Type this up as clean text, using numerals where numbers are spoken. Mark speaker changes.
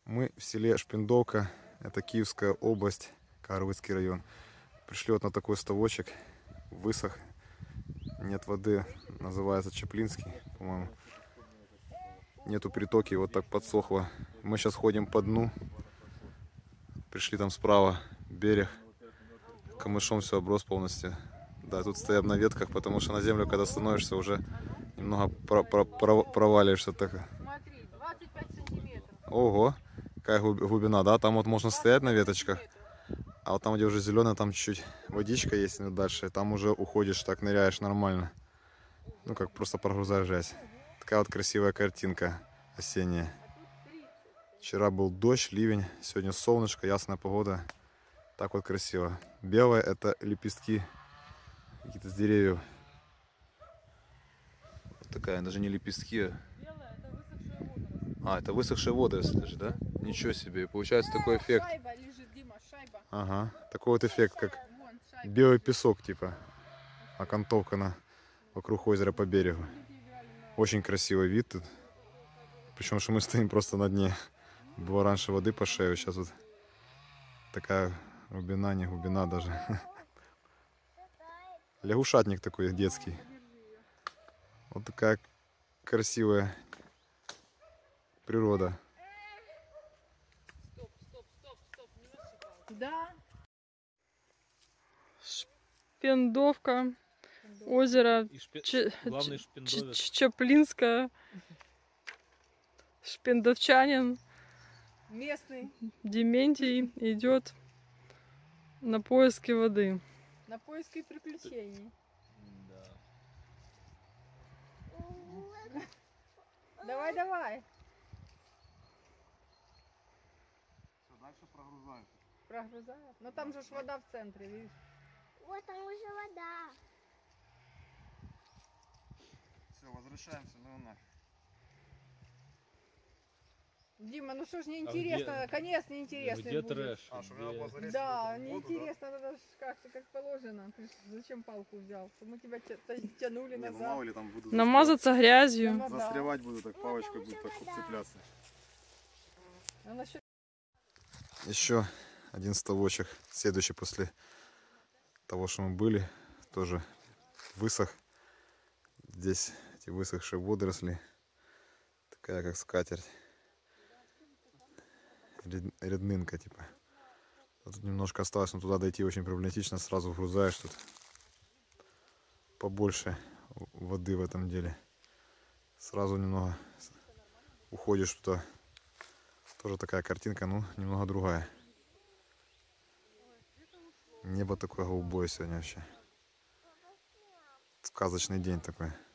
Speaker 1: Мы в селе Шпендовка, это Киевская область, Карвицкий район. Пришли вот на такой ставочек, высох, нет воды, называется Чаплинский, по-моему. Нету притоки, вот так подсохло. Мы сейчас ходим по дну, пришли там справа, берег, камышом все оброс полностью. Да, тут стоят на ветках, потому что на землю, когда становишься, уже немного проваливаешься. Так.
Speaker 2: Смотри, 25 сантиметров.
Speaker 1: Ого, какая глубина, да? Там вот можно стоять на веточках, а вот там, где уже зеленая, там чуть-чуть водичка есть, но дальше, там уже уходишь, так ныряешь нормально. Ну, как просто прогрузаешь грязь. Такая вот красивая картинка осенняя. Вчера был дождь, ливень, сегодня солнышко, ясная погода. Так вот красиво. Белое — это лепестки какие-то с деревьев. Вот такая, даже не лепестки. А, это высохшие водоросли даже, да? Ничего себе. И получается такой эффект.
Speaker 2: Шайба лежит, Дима, шайба.
Speaker 1: Ага. Такой вот эффект, как
Speaker 2: Вон, шайба.
Speaker 1: белый песок, типа. Окантовка вокруг озера по берегу. Очень красивый вид тут. Причем, что мы стоим просто на дне. Было раньше воды по шею, сейчас вот такая глубина, не глубина даже. Лягушатник такой детский. Вот такая красивая природа.
Speaker 2: Да.
Speaker 3: Шпендовка, озеро
Speaker 4: Главный шпендовец.
Speaker 3: Чаплинское, шпендовчанин
Speaker 2: Местный.
Speaker 3: Дементий идет на поиски воды.
Speaker 2: На поиски приключений. Давай, давай.
Speaker 1: Дальше прогрузаем.
Speaker 2: Прогрузает. Но там же ж вода в центре, видишь?
Speaker 5: Вот там уже вода.
Speaker 1: Все, возвращаемся на Лунар.
Speaker 2: Дима, ну что ж неинтересно, конец неинтересный
Speaker 4: Где
Speaker 2: будет.
Speaker 4: трэш?
Speaker 1: А, что надо было залезть
Speaker 2: Да,
Speaker 1: в воду,
Speaker 2: неинтересно, надо ж как положено. Ты ж зачем палку взял? Чтобы мы тебя тянули
Speaker 1: Не, ну
Speaker 2: назад.
Speaker 1: мало ли там буду
Speaker 3: Намазаться грязью.
Speaker 2: Ну, да.
Speaker 1: застревать буду, так палочкой буду так цепляться.
Speaker 2: А насчет...
Speaker 1: Еще один ставочек, следующий после того, что мы были, тоже высох. Здесь эти высохшие водоросли, такая как скатерть, реднинка типа. Вот тут немножко осталось, но туда дойти очень проблематично, сразу вгрузаешь тут побольше воды в этом деле. Сразу немного уходишь туда. Тоже такая картинка, ну, немного другая. Небо такое голубое сегодня вообще. Сказочный день такой.